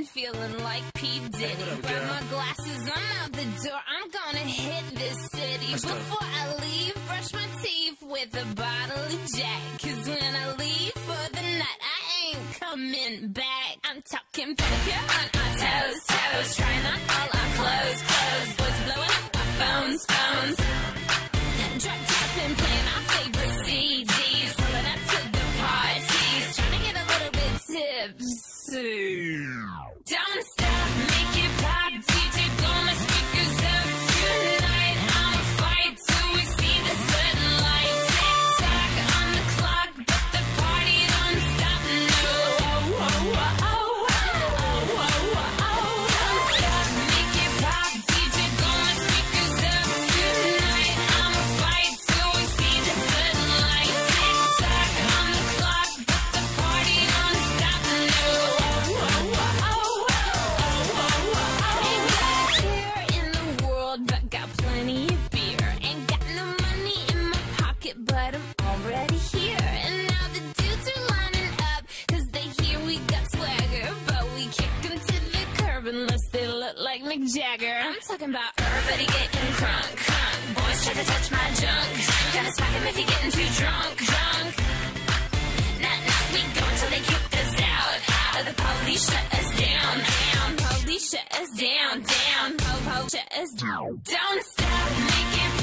feeling like P. Diddy. Grab my glasses, I'm out the door. I'm gonna hit this city. Before I leave, brush my teeth with a bottle of Jack. Cause when I leave for the night, I ain't coming back. I'm talking pedicure on our toes, toes. Trying on all our clothes, clothes. Boys blowing up our phones, phones. Drop top and playing our favorite CDs. Pulling up to the parties. Trying to get a little bit tipsy. Don't stop, make it pop. DJ, blow my speakers up tonight. I'ma fight till we see the sunlight. Tick-tock on the clock, but the party don't stop, no. Oh, oh, oh, oh, oh, oh, oh, oh. Don't stop, make it pop. DJ, blow my speakers up tonight. I'ma fight till we see the sunlight. Tick-tock on the clock, but the party don't stop, no. Oh, oh, oh, oh. But I'm already here. And now the dudes are lining up, cause they hear we got swagger. But we kick them to the curb unless they look like Mick Jagger. I'm talking about everybody getting crunk, crunk. Boys try to touch my junk. Gotta smack him if he getting too drunk, drunk. Nah, nah, we go until they kick us out. The police shut us down, down. Police shut us down, down. Po-po shut us down. Don't stop, make it